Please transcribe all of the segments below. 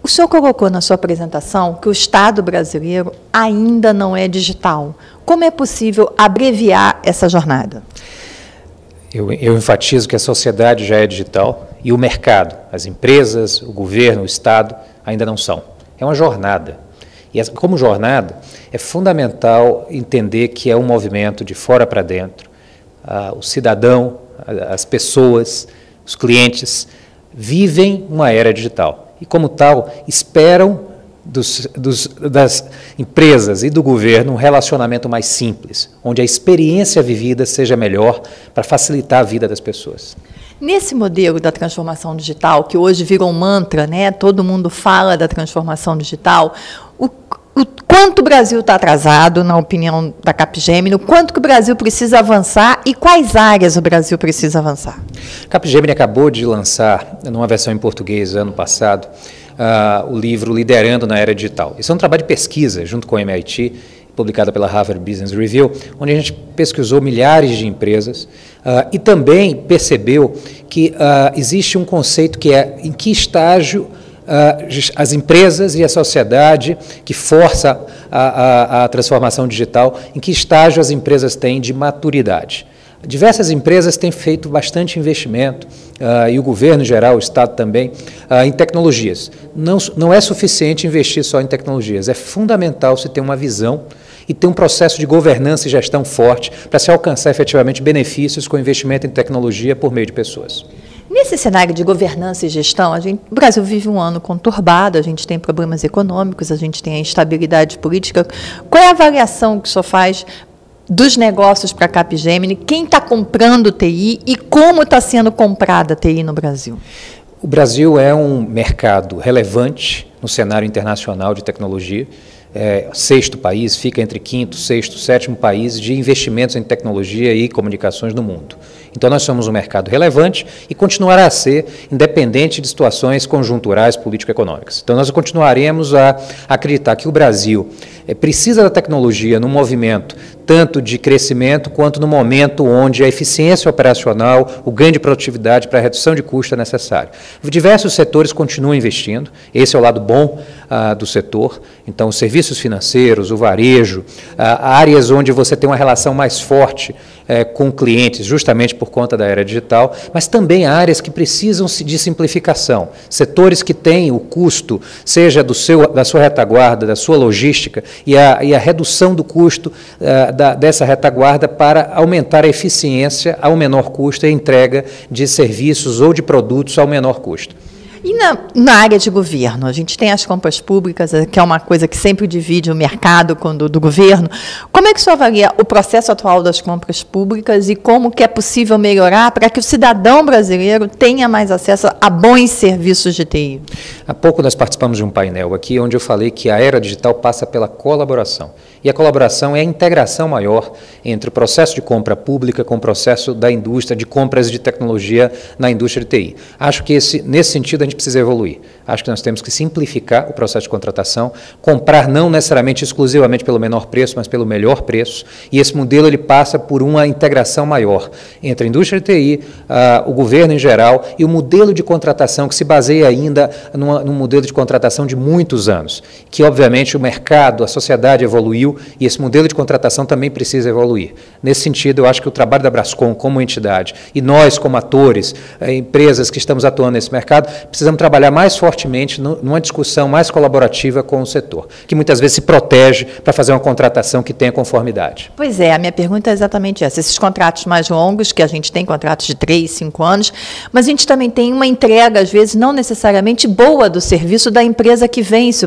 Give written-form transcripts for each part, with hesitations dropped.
O senhor colocou na sua apresentação que o Estado brasileiro ainda não é digital. Como é possível abreviar essa jornada? Eu enfatizo que a sociedade já é digital e o mercado, as empresas, o governo, o Estado, ainda não são. É uma jornada. E como jornada, é fundamental entender que é um movimento de fora para dentro. O cidadão, as pessoas, os clientes vivem uma era digital. E, como tal, esperam das empresas e do governo um relacionamento mais simples, onde a experiência vivida seja melhor para facilitar a vida das pessoas. Nesse modelo da transformação digital, que hoje virou um mantra, né? Todo mundo fala da transformação digital, o quanto o Brasil está atrasado, na opinião da Capgemini, o quanto que o Brasil precisa avançar e quais áreas o Brasil precisa avançar? A Capgemini acabou de lançar, numa versão em português, ano passado, o livro Liderando na Era Digital. Esse é um trabalho de pesquisa, junto com o MIT, publicado pela Harvard Business Review, onde a gente pesquisou milhares de empresas e também percebeu que existe um conceito que é em que estágio as empresas e a sociedade que força a transformação digital, em que estágio as empresas têm de maturidade. Diversas empresas têm feito bastante investimento, e o governo em geral, o Estado também, em tecnologias. Não é suficiente investir só em tecnologias, é fundamental se ter uma visão e ter um processo de governança e gestão forte para se alcançar efetivamente benefícios com investimento em tecnologia por meio de pessoas. Nesse cenário de governança e gestão, o Brasil vive um ano conturbado, a gente tem problemas econômicos, a gente tem a instabilidade política. Qual é a avaliação que o senhor faz dos negócios para a Capgemini? Quem está comprando TI e como está sendo comprada a TI no Brasil? O Brasil é um mercado relevante no cenário internacional de tecnologia. Sexto país, fica entre quinto, sexto, sétimo país de investimentos em tecnologia e comunicações no mundo. Então, nós somos um mercado relevante e continuará a ser, independente de situações conjunturais político-econômicas. Então, nós continuaremos a acreditar que o Brasil precisa da tecnologia no movimento tanto de crescimento quanto no momento onde a eficiência operacional, o ganho de produtividade para a redução de custo é necessário. Diversos setores continuam investindo, esse é o lado bom do setor, então os serviços financeiros, o varejo, áreas onde você tem uma relação mais forte com clientes, justamente por conta da era digital, mas também áreas que precisam de simplificação, setores que têm o custo, seja da sua retaguarda, da sua logística, e a redução do custo dessa retaguarda para aumentar a eficiência ao menor custo e a entrega de serviços ou de produtos ao menor custo. E na área de governo, a gente tem as compras públicas, que é uma coisa que sempre divide o mercado do governo. Como é que o senhor avalia o processo atual das compras públicas e como que é possível melhorar para que o cidadão brasileiro tenha mais acesso a bons serviços de TI? Há pouco nós participamos de um painel aqui onde eu falei que a era digital passa pela colaboração. E a colaboração é a integração maior entre o processo de compra pública com o processo da indústria, de compras de tecnologia na indústria de TI. Acho que nesse sentido a gente precisa evoluir. Acho que nós temos que simplificar o processo de contratação, comprar não necessariamente exclusivamente pelo menor preço, mas pelo melhor preço. E esse modelo ele passa por uma integração maior entre a indústria de TI, o governo em geral e o modelo de contratação que se baseia ainda num modelo de contratação de muitos anos, que obviamente o mercado, a sociedade evoluiu e esse modelo de contratação também precisa evoluir. Nesse sentido, eu acho que o trabalho da Brascom como entidade e nós como atores, empresas que estamos atuando nesse mercado, precisamos trabalhar mais fortemente numa discussão mais colaborativa com o setor, que muitas vezes se protege para fazer uma contratação que tenha conformidade. Pois é, a minha pergunta é exatamente essa. Esses contratos mais longos, que a gente tem contratos de 3, 5 anos, mas a gente também tem uma entrega, às vezes, não necessariamente boa do serviço da empresa que vence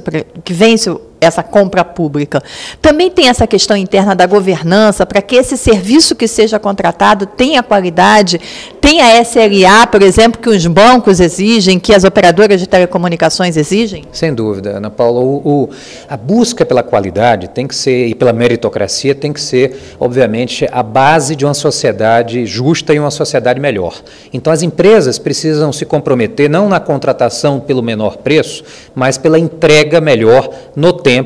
essa compra pública. Também tem essa questão interna da governança, para que esse serviço que seja contratado tenha qualidade, tenha SLA, por exemplo, que os bancos exigem, que as operadoras de telecomunicações exigem? Sem dúvida, Ana Paula. A busca pela qualidade tem que ser, e pela meritocracia, tem que ser, obviamente, a base de uma sociedade justa e uma sociedade melhor. Então, as empresas precisam se comprometer, não na contratação pelo menor preço, mas pela entrega melhor no tempo,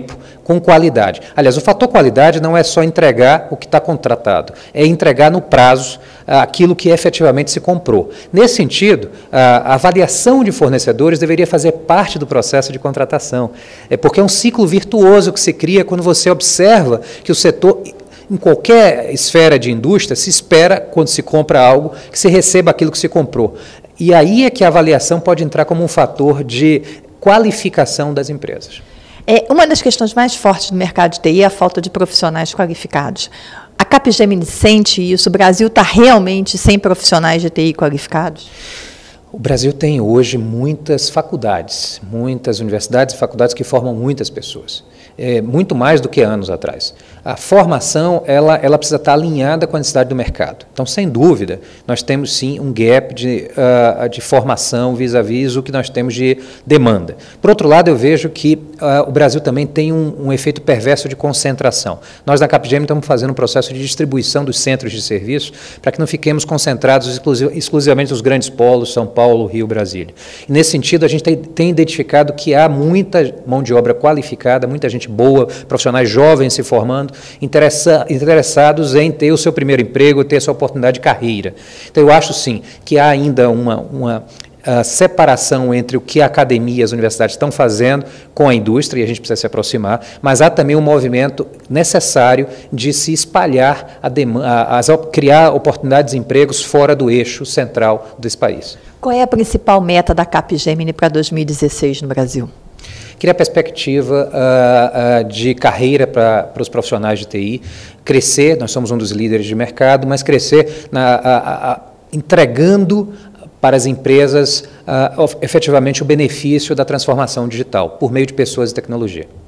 com qualidade. Aliás, o fator qualidade não é só entregar o que está contratado, é entregar no prazo aquilo que efetivamente se comprou. Nesse sentido, a avaliação de fornecedores deveria fazer parte do processo de contratação, porque é um ciclo virtuoso que se cria quando você observa que o setor, em qualquer esfera de indústria, se espera, quando se compra algo, que se receba aquilo que se comprou. E aí é que a avaliação pode entrar como um fator de qualificação das empresas. Uma das questões mais fortes do mercado de TI é a falta de profissionais qualificados. A Capgemini sente isso? O Brasil está realmente sem profissionais de TI qualificados? O Brasil tem hoje muitas faculdades, muitas universidades e faculdades que formam muitas pessoas. Muito mais do que anos atrás. A formação ela precisa estar alinhada com a necessidade do mercado. Então, sem dúvida, nós temos sim um gap de formação vis-à-vis o que nós temos de demanda. Por outro lado, eu vejo que o Brasil também tem um efeito perverso de concentração. Nós, na Capgemini, estamos fazendo um processo de distribuição dos centros de serviço para que não fiquemos concentrados exclusivamente nos grandes polos, São Paulo, Rio, Brasília. E, nesse sentido, a gente tem identificado que há muita mão de obra qualificada, muita gente boa, profissionais jovens se formando, interessados em ter o seu primeiro emprego, ter a sua oportunidade de carreira. Então, eu acho, sim, que há ainda uma separação entre o que a academia e as universidades estão fazendo com a indústria, e a gente precisa se aproximar, mas há também um movimento necessário de se espalhar, criar oportunidades de empregos fora do eixo central desse país. Qual é a principal meta da Capgemini para 2016 no Brasil? Criar perspectiva de carreira para os profissionais de TI, crescer, nós somos um dos líderes de mercado, mas crescer entregando para as empresas efetivamente o benefício da transformação digital, por meio de pessoas e tecnologia.